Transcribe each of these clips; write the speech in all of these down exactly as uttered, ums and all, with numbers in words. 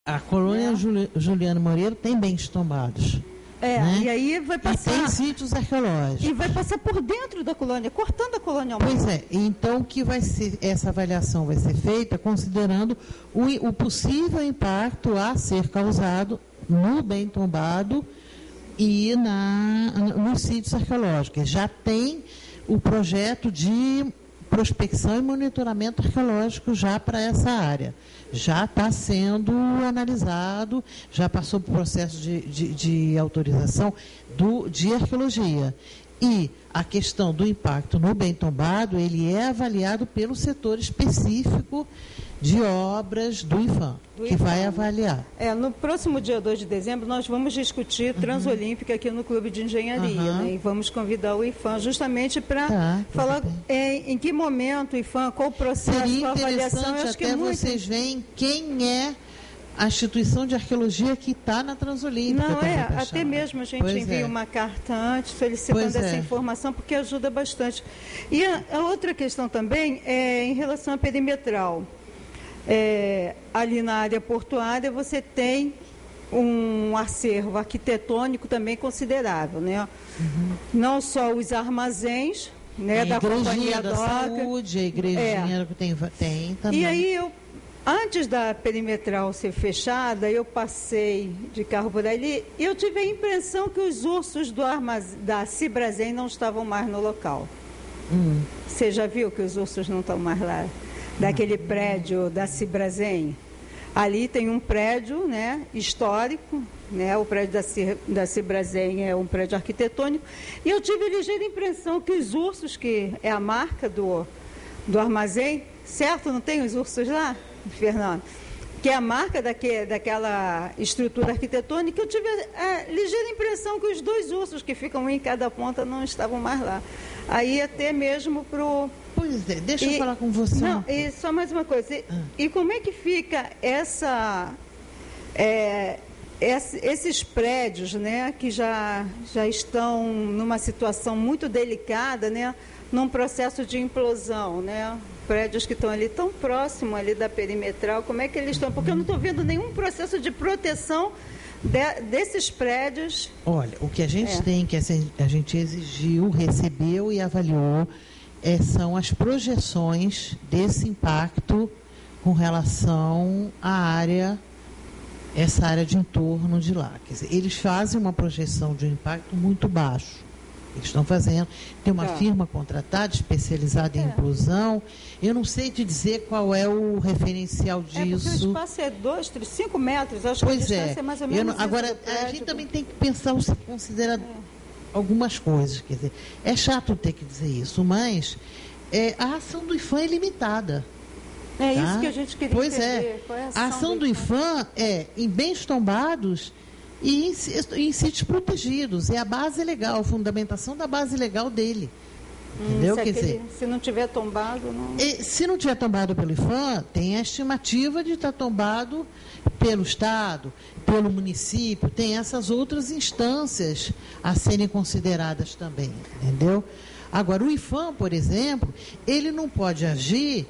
A colônia é. Juli, Juliano Moreira tem bens tombados. É, né? E aí vai passar... E tem sítios arqueológicos. E vai passar por dentro da colônia, cortando a colônia ao meio. Pois é, então que vai ser, essa avaliação vai ser feita considerando o, o possível impacto a ser causado no bem tombado e na, nos sítios arqueológicos. Já tem o projeto de prospecção e monitoramento arqueológico já para essa área. Já está sendo analisado, já passou por processo de, de, de autorização do, de arqueologia. E a questão do impacto no bem tombado, ele é avaliado pelo setor específico de obras do IPHAN, do que IPHAN. vai avaliar. É, no próximo dia dois de dezembro, nós vamos discutir uhum. Transolímpica aqui no Clube de Engenharia, uhum. né? E vamos convidar o IPHAN justamente para tá, falar é, em que momento o IPHAN, qual o processo, Seria qual a avaliação. Eu acho até que é muito... vocês veem quem é a instituição de arqueologia que está na Transolímpica. Não, é, até chamar. mesmo a gente pois envia é. uma carta antes, solicitando pois essa é. informação, porque ajuda bastante. E a, a outra questão também é em relação à perimetral. É, ali na área portuária você tem um acervo arquitetônico também considerável, né? Uhum. Não só os armazéns, né, da companhia da DOCA, saúde, a igrejinha é. que tem, tem também. E aí eu, antes da perimetral ser fechada, eu passei de carro por ali e eu tive a impressão que os ursos do armazém, da Cibrazen não estavam mais no local. Hum. Você já viu que os ursos não estão mais lá? Daquele prédio da Cibrazen. Ali tem um prédio, né, histórico, né, o prédio da, Cir, da Cibrazen é um prédio arquitetônico, e eu tive a ligeira impressão que os ursos, que é a marca do, do armazém, certo? Não tem os ursos lá, Fernando? Que é a marca daque, daquela estrutura arquitetônica, eu tive a, a ligeira impressão que os dois ursos que ficam em cada ponta não estavam mais lá. Aí até mesmo para o... Pois é, deixa e, eu falar com você. Não, e só mais uma coisa. E, ah. e como é que fica essa, é, esse, esses prédios, né, que já, já estão numa situação muito delicada, né, num processo de implosão, né? Prédios que estão ali tão próximo ali da perimetral, como é que eles estão? Porque eu não estou vendo nenhum processo de proteção de, desses prédios. Olha, o que a gente é. tem, que a gente exigiu, recebeu e avaliou, É, são as projeções desse impacto com relação à área, essa área de entorno de lá. Quer dizer, eles fazem uma projeção de um impacto muito baixo. Eles estão fazendo, tem uma é. firma contratada, especializada em é. implosão. Eu não sei te dizer qual é o referencial disso. É porque o espaço é dois, três, cinco metros, acho pois que a é. distância é mais ou menos. Não, agora, a gente também tem que pensar, considerar... É. algumas coisas, quer dizer, é chato ter que dizer isso, mas é, a ação do IPHAN é limitada. É tá? isso que a gente queria pois entender. É. Qual é a ação, a ação do IPHAN é em bens tombados e em, em sítios protegidos. É a base legal, a fundamentação da base legal dele. Entendeu? Hum, se, Quer aquele, dizer, se não tiver tombado, não... E, se não tiver tombado pelo IPHAN, tem a estimativa de estar tombado pelo Estado, pelo município, tem essas outras instâncias a serem consideradas também, entendeu? Agora, o IPHAN, por exemplo, ele não pode agir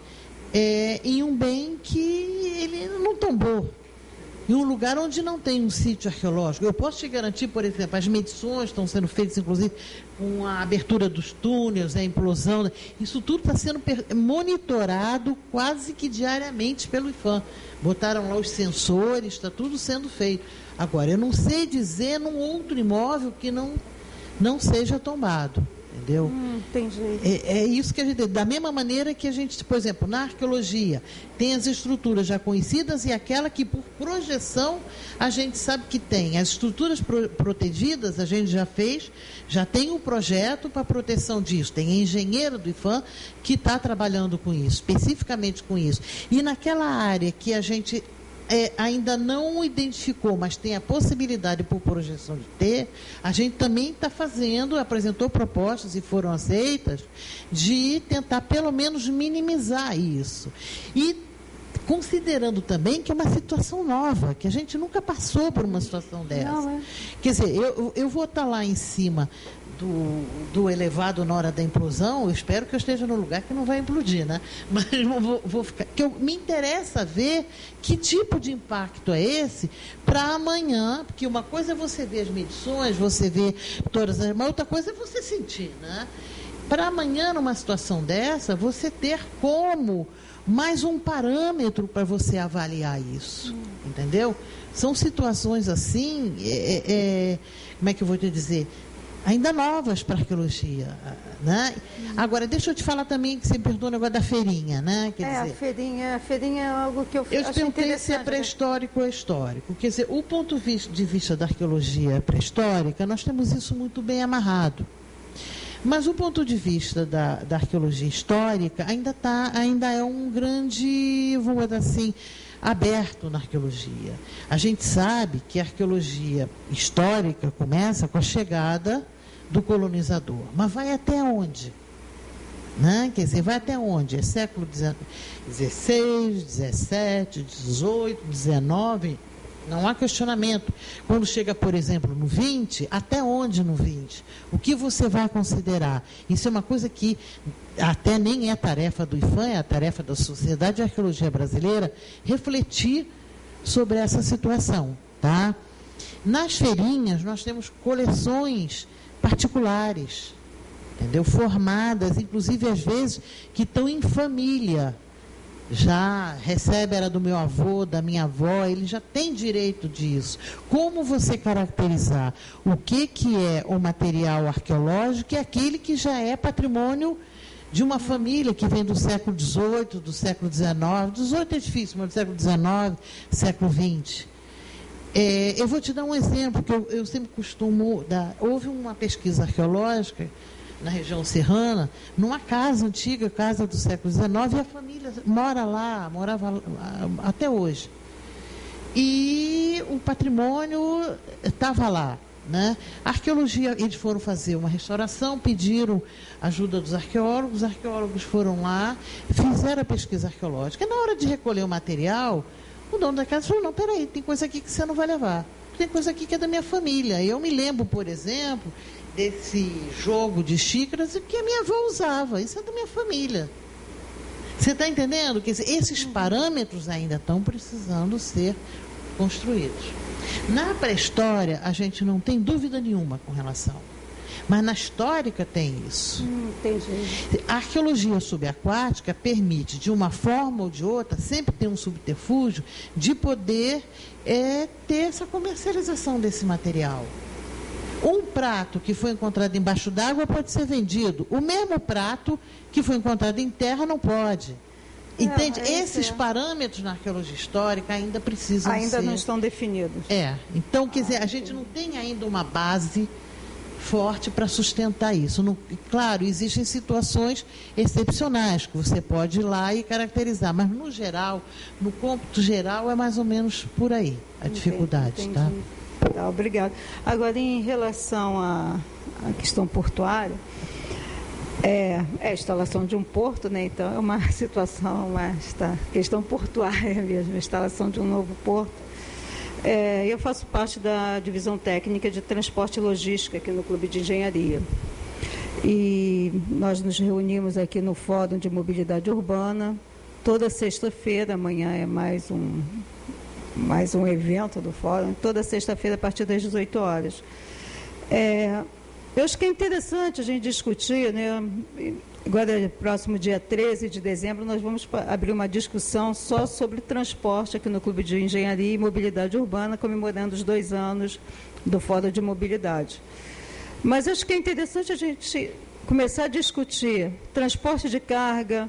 é, em um bem que ele não tombou, em um lugar onde não tem um sítio arqueológico. Eu posso te garantir, por exemplo, as medições estão sendo feitas, inclusive, com a abertura dos túneis, a implosão, isso tudo está sendo monitorado quase que diariamente pelo IPHAN. Botaram lá os sensores, está tudo sendo feito. Agora, eu não sei dizer num outro imóvel que não, não seja tombado. Entendeu? Hum, entendi. É, é isso que a gente... Da mesma maneira que a gente, por exemplo, na arqueologia, tem as estruturas já conhecidas e aquela que, por projeção, a gente sabe que tem. As estruturas pro, protegidas, a gente já fez, já tem um projeto para proteção disso. Tem engenheiro do IPHAN que está trabalhando com isso, especificamente com isso. E naquela área que a gente... É, ainda não identificou, mas tem a possibilidade por projeção de ter, a gente também está fazendo, apresentou propostas e foram aceitas, de tentar pelo menos minimizar isso. E considerando também que é uma situação nova, que a gente nunca passou por uma situação dessa. Não, é. Quer dizer, eu, eu vou estar lá em cima do, do elevado na hora da implosão, eu espero que eu esteja no lugar que não vai implodir, né? Mas vou, vou ficar... Que eu, me interessa ver que tipo de impacto é esse para amanhã, porque uma coisa é você ver as medições, você ver todas as... Mas outra coisa é você sentir, né? Para amanhã, numa situação dessa, você ter como mais um parâmetro para você avaliar isso, hum. entendeu? São situações assim, é, é, como é que eu vou te dizer, ainda novas para a arqueologia, né? Hum. Agora, deixa eu te falar também, que você me perguntou o negócio da feirinha, né? Quer é, dizer, a feirinha, a feirinha é algo que eu, eu acho perguntei se é pré-histórico ou histórico. Quer dizer, o ponto de vista da arqueologia pré-histórica, nós temos isso muito bem amarrado. Mas o ponto de vista da, da arqueologia histórica ainda, tá, ainda é um grande, vamos dizer assim, aberto na arqueologia. A gente sabe que a arqueologia histórica começa com a chegada do colonizador. Mas vai até onde? Né? Quer dizer, vai até onde? É século dezesseis, dezessete, dezoito, dezenove... Não há questionamento. Quando chega, por exemplo, no vinte, até onde no vinte? O que você vai considerar? Isso é uma coisa que até nem é tarefa do I F A M, é a tarefa da Sociedade de Arqueologia Brasileira, refletir sobre essa situação. Tá? Nas feirinhas, nós temos coleções particulares, entendeu? Formadas, inclusive, às vezes, que estão em família. Já recebe, era do meu avô, da minha avó, ele já tem direito disso. Como você caracterizar o que, que é o material arqueológico e aquele que já é patrimônio de uma família que vem do século dezoito, do século dezenove, dezoito é difícil, mas do século dezenove, século vinte. É, eu vou te dar um exemplo, que eu, eu sempre costumo dar. Houve uma pesquisa arqueológica na região serrana, numa casa antiga, casa do século dezenove, e a família mora lá, morava lá, até hoje. E o patrimônio estava lá. Né? A arqueologia, eles foram fazer uma restauração, pediram ajuda dos arqueólogos, os arqueólogos foram lá, fizeram a pesquisa arqueológica. E na hora de recolher o material, o dono da casa falou, não, peraí, tem coisa aqui que você não vai levar. Tem coisa aqui que é da minha família. Eu me lembro, por exemplo, desse jogo de xícaras que a minha avó usava. Isso é da minha família. Você está entendendo? Quer dizer, esses parâmetros ainda estão precisando ser construídos. Na pré-história, a gente não tem dúvida nenhuma com relação. Mas na histórica tem isso. Hum, entendi. A arqueologia subaquática permite, de uma forma ou de outra, sempre ter um subterfúgio de poder é, ter essa comercialização desse material. Um prato que foi encontrado embaixo d'água pode ser vendido. O mesmo prato que foi encontrado em terra não pode. Entende? É, é Esses é. parâmetros na arqueologia histórica ainda precisam ainda ser... Ainda não estão definidos. É. Então, quer dizer, a gente não tem ainda uma base forte para sustentar isso. No, claro, existem situações excepcionais que você pode ir lá e caracterizar, mas no geral, no cômputo geral, é mais ou menos por aí a entendi, dificuldade. Entendi. Tá? Tá, obrigada. Agora, em relação à, à questão portuária, é, é a instalação de um porto, né? Então é uma situação, uma tá, questão portuária mesmo, a instalação de um novo porto. É, eu faço parte da divisão técnica de transporte e logística aqui no Clube de Engenharia. E nós nos reunimos aqui no Fórum de Mobilidade Urbana toda sexta-feira. Amanhã é mais um, mais um evento do Fórum, toda sexta-feira a partir das dezoito horas. É, eu acho que é interessante a gente discutir, né? Agora, próximo dia treze de dezembro, nós vamos abrir uma discussão só sobre transporte aqui no Clube de Engenharia e Mobilidade Urbana, comemorando os dois anos do Fórum de Mobilidade. Mas acho que é interessante a gente começar a discutir transporte de carga,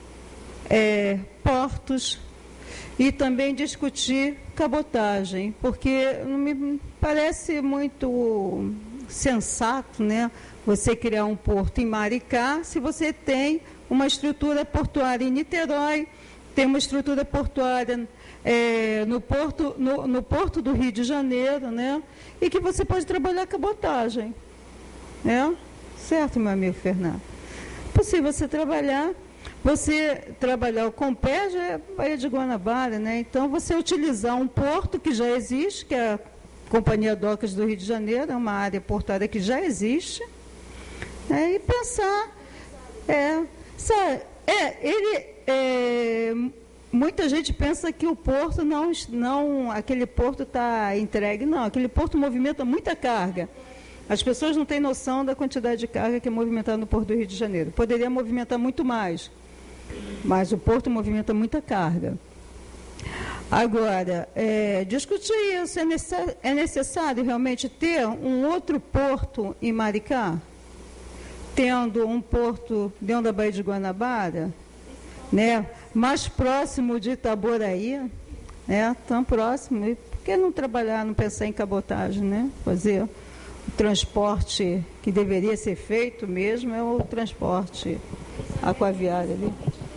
é, portos e também discutir cabotagem, porque não me parece muito sensato, né? Você criar um porto em Maricá, se você tem uma estrutura portuária em Niterói, tem uma estrutura portuária é, no, porto, no, no Porto do Rio de Janeiro, né? E que você pode trabalhar cabotagem. Né? Certo, meu amigo Fernando? É possível você trabalhar, você trabalhar o Compé, já é Baía de Guanabara, né? Então, você utilizar um porto que já existe, que é a Companhia Docas do Rio de Janeiro, é uma área portuária que já existe, É, e pensar, é, sabe, é, ele, é, muita gente pensa que o porto não, não aquele porto está entregue, não, aquele porto movimenta muita carga. As pessoas não têm noção da quantidade de carga que é movimentada no Porto do Rio de Janeiro. Poderia movimentar muito mais, mas o porto movimenta muita carga. Agora, é, discutir isso, é necessário, é necessário realmente ter um outro porto em Maricá? Tendo um porto dentro da Baía de Guanabara, né, mais próximo de Itaboraí, né, tão próximo, e por que não trabalhar, não pensar em cabotagem, né, fazer o transporte que deveria ser feito mesmo, é o transporte aquaviário ali.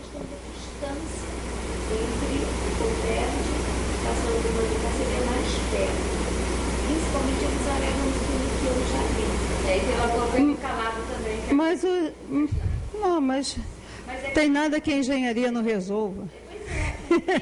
Principalmente eles alegam isso que eu já vi. E aí tem lá o governo calado também. Que é mas o. Não, mas. mas é tem nada que a engenharia não resolva. Pois é.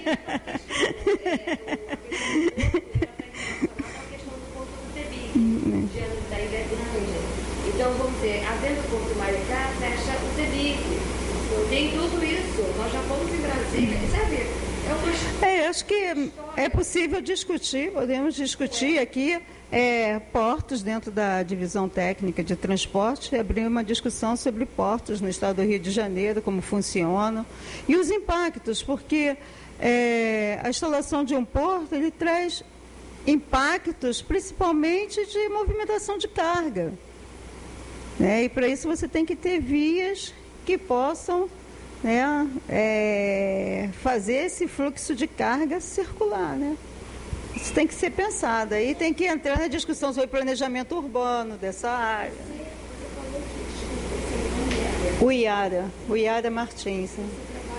A questão do Porto do Tebique, da Ilha Grande. Então, vamos dizer, dentro do Porto do Maricá, fecha o Tebique. Tem tudo isso. Nós já fomos em Brasília, sabe? É, acho que é possível discutir, podemos discutir aqui é, portos dentro da divisão técnica de transporte, abrir uma discussão sobre portos no estado do Rio de Janeiro, como funcionam, e os impactos, porque é, a instalação de um porto, ele traz impactos principalmente de movimentação de carga, né? E para isso você tem que ter vias que possam, né, é, fazer esse fluxo de carga circular, né? Isso tem que ser pensado. Aí tem que entrar na discussão sobre planejamento urbano dessa área. O Iara, o Iara Martins. Né?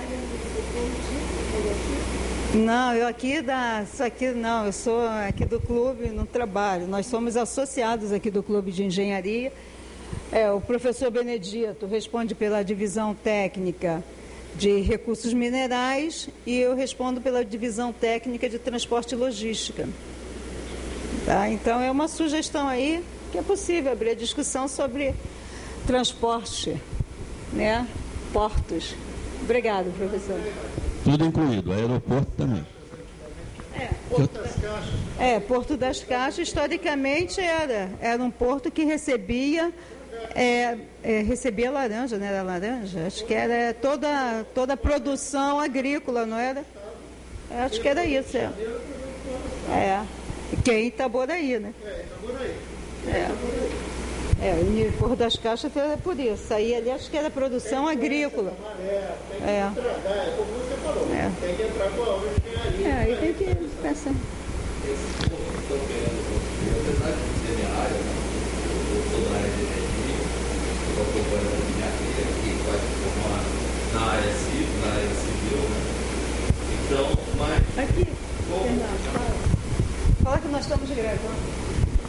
Não, eu aqui da, sou aqui não, eu sou aqui do clube, não trabalho. Nós somos associados aqui do Clube de Engenharia. É, o professor Benedito responde pela divisão técnica de recursos minerais e eu respondo pela divisão técnica de transporte e logística. Tá? Então, é uma sugestão aí que é possível abrir a discussão sobre transporte, né? Portos. Obrigado, professor. Tudo incluído, aeroporto também. É, Porto das Caixas. É, Porto das Caixas, historicamente, era, era um porto que recebia, é, é, recebia laranja, não era laranja? Acho que era toda, toda a produção agrícola, não era? É, acho que era isso, é. É, que é em Itaboraí, né? É, Itaboraí. É. É, o Porto das Caixas era por isso. Aí ali acho que era produção agrícola. É. É, como você falou, é. Tem que entrar com a obra de engenharia. É, aí tem que pensar. Esses pontos que estão querendo construir, apesar de ser minha área, eu sou da área de energia, estou acompanhando a minha filha aqui, vai se formar na área civil, na área civil, né? Então, mas. Aqui, Fernando, fala. Fala que nós estamos gravando.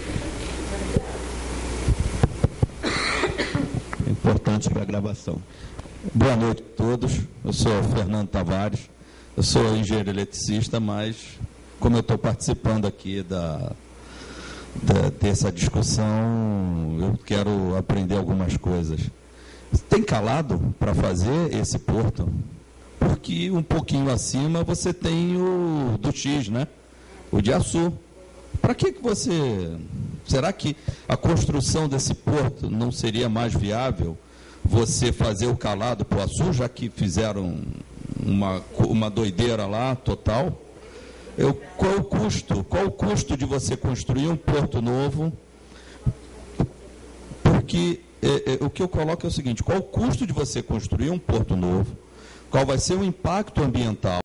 Importante para a gravação. Boa noite a todos. Eu sou Fernando Tavares. Eu sou engenheiro eletricista, mas como eu estou participando aqui da, da, dessa discussão, eu quero aprender algumas coisas. Tem calado para fazer esse porto? Porque um pouquinho acima você tem o do X, né? O de Açu. Para que que você... Será que a construção desse porto não seria mais viável você fazer o calado para o Açu, já que fizeram uma, uma doideira lá total? Eu, qual o custo? Qual o custo de você construir um porto novo? Porque é, é, o que eu coloco é o seguinte, qual o custo de você construir um porto novo? Qual vai ser o impacto ambiental?